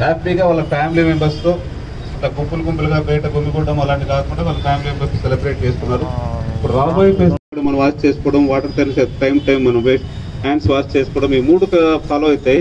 హ్యాపీగా వాళ్ళ ఫ్యామిలీ మెంబర్స్తో ఇట్లా గుంపులుగా బయట గుమ్మికోవడం అలాంటి కాకుండా వాళ్ళ ఫ్యామిలీ మెంబర్స్ సెలబ్రేట్ చేసుకున్నారు. ఇప్పుడు రాబోయే ఫెస్టివల్ మనం వాష్ చేసుకోవడం, వాటర్ టైం మనం హ్యాండ్స్ వాష్ చేసుకోవడం, ఈ 3 ఫాలో అయితే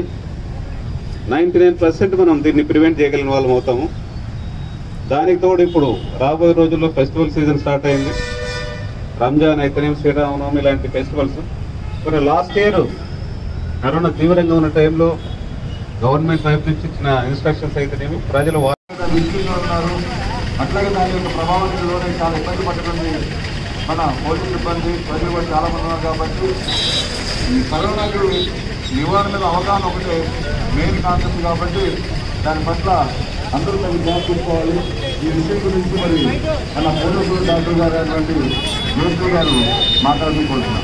99% మనం దీన్ని ప్రివెంట్ చేయగలిగిన వాళ్ళం అవుతాము. దానికి తోడు ఇప్పుడు రాబోయే రోజుల్లో ఫెస్టివల్ సీజన్ స్టార్ట్ అయింది. రంజాన్ అయితేనేమి, శ్రీరామనవమి ఇలాంటి ఫెస్టివల్స్. మరి లాస్ట్ ఇయర్ కరోనా తీవ్రంగా ఉన్న టైంలో గవర్నమెంట్ వైపు నుంచి ఇచ్చిన ఇన్స్ట్రక్షన్స్ అయితేనేమి ప్రజలు ఉన్నారు. అట్లాగే దాని యొక్క ప్రభావంలోనే చాలా ఇబ్బంది పడుతుంది మన పోలీసు సిబ్బంది, ప్రజలు కూడా చాలా మంది ఉన్నారు. కాబట్టి ఈ కరోనాకు నివారణ మీద అవగాహన ఒకటే మెయిన్ కాన్సెప్ట్. కాబట్టి దాని పట్ల అందరూ తగు జాగ్రత్త తీసుకోవాలి. ఈ విషయం గురించి మరి మన పోలీసులు డాక్టర్ గారు అటువంటి జోషి గారు మాట్లాడుకుంటున్నారు.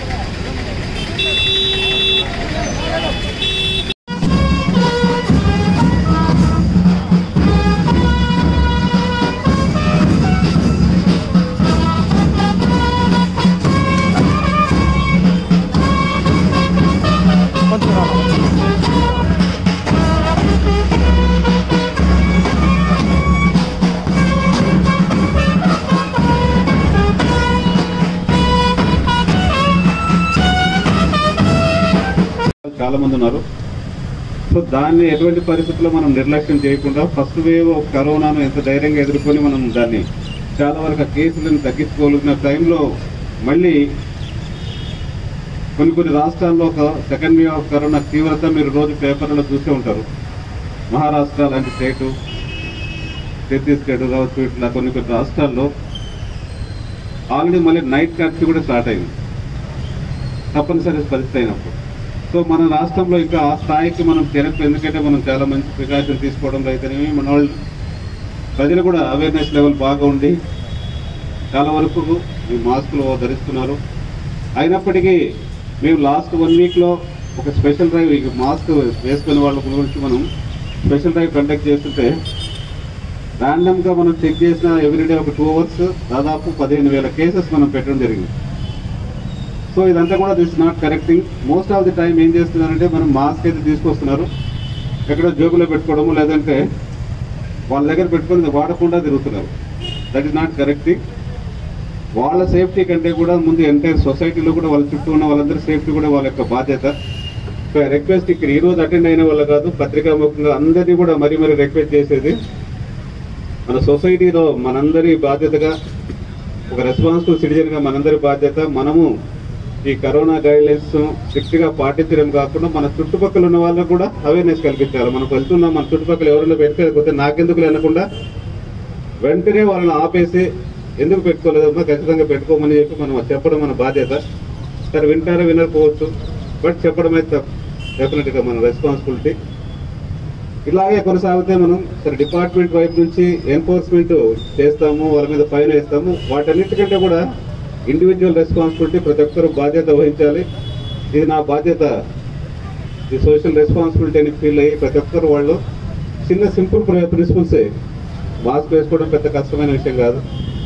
చాలా మంది ఉన్నారు. సో దాన్ని ఎటువంటి పరిస్థితుల్లో మనం నిర్లక్ష్యం చేయకుండా ఫస్ట్ వేవ్ ఆఫ్ కరోనాను ఎంత ధైర్యంగా ఎదుర్కొని మనం దాన్ని చాలా వరకు కేసులను తగ్గించుకోగలిగిన టైంలో మళ్ళీ కొన్ని రాష్ట్రాల్లో ఒక సెకండ్ వేవ్ ఆఫ్ కరోనా తీవ్రత మీరు రోజు పేపర్లో చూసే ఉంటారు. మహారాష్ట్ర లాంటి స్టేటు, ఛత్తీస్గఢ్ కావచ్చు, ఇట్లా కొన్ని రాష్ట్రాల్లో ఆల్రెడీ మళ్ళీ నైట్ కర్ఫ్యూ కూడా స్టార్ట్ అయింది తప్పనిసరి పరిస్థితి అయినప్పుడు. సో మన రాష్ట్రంలో ఇంకా ఆ స్థాయికి మనం తిరగదు. ఎందుకంటే మనం చాలా మంచి ప్రికాషన్ తీసుకోవడంలో అయితేనేమి మన వాళ్ళు ప్రజలు కూడా అవేర్నెస్ లెవెల్ బాగా ఉండి చాలా వరకు ఈ మాస్కులు ధరిస్తున్నారు. అయినప్పటికీ మేము లాస్ట్ 1 వీక్లో ఒక స్పెషల్ డ్రైవ్ ఈ మాస్క్ వేసుకునే వాళ్ళ గురించి మనం స్పెషల్ డ్రైవ్ కండక్ట్ చేస్తుంటే ర్యాండమ్గా మనం చెక్ చేసిన ఎవ్రీడే ఒక 2 అవర్స్ దాదాపు 15,000 కేసెస్ మనం పెట్టడం జరిగింది. సో ఇదంతా కూడా this not correcting. Most of the time ఏం చేస్తున్నారంటే మనం మాస్క్ అయితే తీసుకొస్తున్నారు, ఎక్కడో జోబులో పెట్టుకోవడము లేదంటే వాళ్ళ దగ్గర పెట్టుకొని వాడకుండా తిరుగుతున్నారు. That is not correcting. వాళ్ళ సేఫ్టీ కంటే కూడా ముందు ఎంటైర్ సొసైటీలో కూడా వాళ్ళ చుట్టూ ఉన్న వాళ్ళందరి సేఫ్టీ కూడా వాళ్ళ యొక్క బాధ్యత. సో రిక్వెస్ట్ ఇక్కడ ఈరోజు అటెండ్ అయిన వాళ్ళు కాదు, పత్రికాముఖంగా అందరినీ కూడా మరీ రిక్వెస్ట్ చేసేది మన సొసైటీలో మనందరి బాధ్యతగా, ఒక రెస్పాన్సిబుల్ సిటిజన్గా మనందరి బాధ్యత. మనము ఈ కరోనా గైడ్లైన్స్ స్ట్రిక్ట్గా పాటించడం కాకుండా మన చుట్టుపక్కల ఉన్న వాళ్ళకు కూడా అవేర్నెస్ కల్పించాలి. మనం వెళ్తున్నాం, మన చుట్టుపక్కల ఎవరైనా పెట్టుకోకపోతే నాకెందుకు అనకుండా వెంటనే వాళ్ళని ఆపేసి ఎందుకు పెట్టుకోలేదమ్మా, ఖచ్చితంగా పెట్టుకోమని చెప్పి మనం చెప్పడం మన బాధ్యత. సరే వింటారో వినకపోవచ్చు, బట్ చెప్పడం అయితే డెఫినెట్గా మన రెస్పాన్సిబిలిటీ. ఇలాగే కొనసాగితే మనం సరే డిపార్ట్మెంట్ వైపు నుంచి ఎన్ఫోర్స్మెంట్ చేస్తాము, వాళ్ళ మీద ఫైన్ వేస్తాము. వాటన్నిటికంటే కూడా ఇండివిజువల్ రెస్పాన్సిబిలిటీ, ప్రతి ఒక్కరు బాధ్యత వహించాలి. ఇది నా బాధ్యత, ఈ సోషల్ రెస్పాన్సిబిలిటీ అని ఫీల్ అయ్యి ప్రతి ఒక్కరు వాళ్ళు చిన్న సింపుల్ ప్రిన్సిపల్సే. మాస్క్ వేసుకోవడం పెద్ద కష్టమైన విషయం కాదు.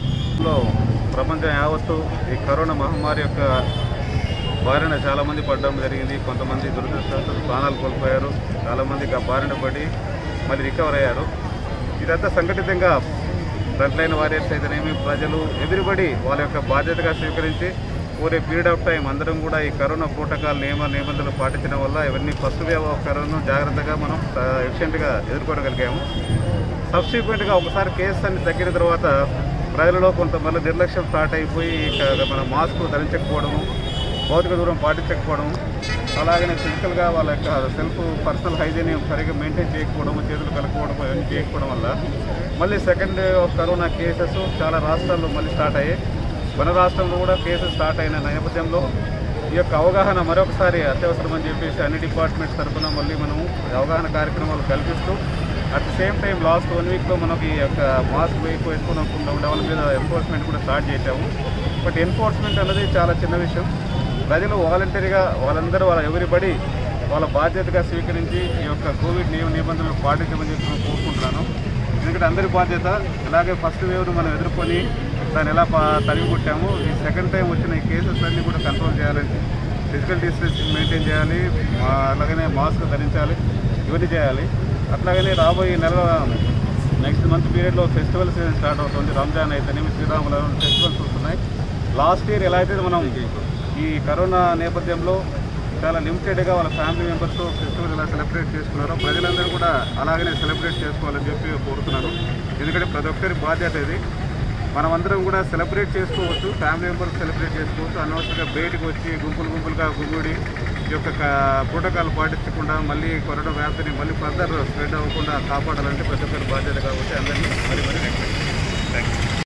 ప్రపంచం యావత్తు ఈ కరోనా మహమ్మారి యొక్క బారిన చాలామంది పడడం జరిగింది. కొంతమంది దురదృష్టవశాత్తు ప్రాణాలు కోల్పోయారు, చాలామంది బారిన పడి మళ్ళీ రికవర్ అయ్యారు. ఇదంతా సంఘటితంగా ఫ్రంట్ లైన్ వారియర్స్ అయితేనేమి, ప్రజలు ఎవ్రీబడి వాళ్ళ యొక్క బాధ్యతగా స్వీకరించి over a period of time అందరం కూడా ఈ కరోనా ప్రోటోకాల్ నిబంధనలు పాటించడం వల్ల ఇవన్నీ ఫస్ట్ వేవ్ ఆఫ్ కరోనా జాగ్రత్తగా మనం ఎఫిషియెంట్గా ఎదుర్కోగలిగాము. సబ్సిక్వెంట్గా ఒకసారి కేసెస్ అన్ని తగ్గిన తర్వాత ప్రజలలో కొంతమంది నిర్లక్ష్యం స్టార్ట్ అయిపోయి మన మాస్క్ ధరించకపోవడము, భౌతిక దూరం పాటించకపోవడము, అలాగనే ఫిజికల్గా వాళ్ళ యొక్క పర్సనల్ హైజీన్ సరిగ్గా మెయింటైన్ చేయకపోవడము, చేతులు కలుపుకోవడము ఇవన్నీ చేయకపోవడం వల్ల మళ్ళీ second day of corona cases చాలా రాష్ట్రాల్లో మళ్ళీ స్టార్ట్ అయ్యాయి. మన రాష్ట్రంలో కూడా కేసెస్ స్టార్ట్ అయిన నేపథ్యంలో ఈ యొక్క అవగాహన మరొకసారి అత్యవసరమని చెప్పేసి అన్ని డిపార్ట్మెంట్స్ తరఫున మళ్ళీ మనము అవగాహన కార్యక్రమాలు కల్పిస్తూ at the same time last 1 వీక్లో మనకి ఈ యొక్క మాస్క్ వేసుకుని వాళ్ళ మీద ఎన్ఫోర్స్మెంట్ కూడా స్టార్ట్ చేశాము. బట్ ఎన్ఫోర్స్మెంట్ అనేది చాలా చిన్న విషయం. ప్రజలు వాలంటరీగా వాళ్ళందరూ ఎవ్రీబడి వాళ్ళ బాధ్యతగా స్వీకరించి ఈ యొక్క కోవిడ్ నిబంధనలు పాటించమని చెప్పి నేను కోరుకుంటున్నాను. ఎందుకంటే అందరి బాధ్యత. అలాగే ఫస్ట్ వేవ్ను మనం ఎదుర్కొని దాన్ని ఎలా తరిగి కొట్టాము, ఈ సెకండ్ టైం వచ్చిన ఈ కేసెస్ అన్నీ కూడా కంట్రోల్ చేయాలని, ఫిజికల్ డిస్టెన్సింగ్ మెయింటైన్ చేయాలి, అలాగనే మాస్క్ ధరించాలి, ఇవన్నీ చేయాలి. అట్లాగనే రాబోయే నెల నెక్స్ట్ మంత్ పీరియడ్లో ఫెస్టివల్ సీజన్ స్టార్ట్ అవుతుంది. రంజాన్ అయితేనేమి, శ్రీరామనవమి ఫెస్టివల్స్ వస్తున్నాయి. లాస్ట్ ఇయర్ ఎలా అయితే మనం ఈ కరోనా నేపథ్యంలో చాలా లిమిటెడ్గా వాళ్ళ ఫ్యామిలీ మెంబర్స్తో ఫెస్టివల్ ఎలా సెలబ్రేట్ చేసుకున్నారో ప్రజలందరూ కూడా అలాగనే సెలబ్రేట్ చేసుకోవాలని చెప్పి కోరుతున్నాను. ఎందుకంటే ప్రతి ఒక్కరి బాధ్యత ఇది. మనమందరం కూడా సెలబ్రేట్ చేసుకోవచ్చు, ఫ్యామిలీ మెంబర్స్ సెలబ్రేట్ చేసుకోవచ్చు. అనవసరంగా బయటకు వచ్చి గుంపులుగా గుమ్మిడి ఈ యొక్క ప్రోటోకాల్ పాటించకుండా మళ్ళీ కరోనా వ్యాప్తిని మళ్ళీ ఫర్దర్ స్ప్రెడ్ అవ్వకుండా కాపాడాలంటే ప్రతి ఒక్కరి బాధ్యత కాబట్టి అందరినీ మరి థ్యాంక్ యూ.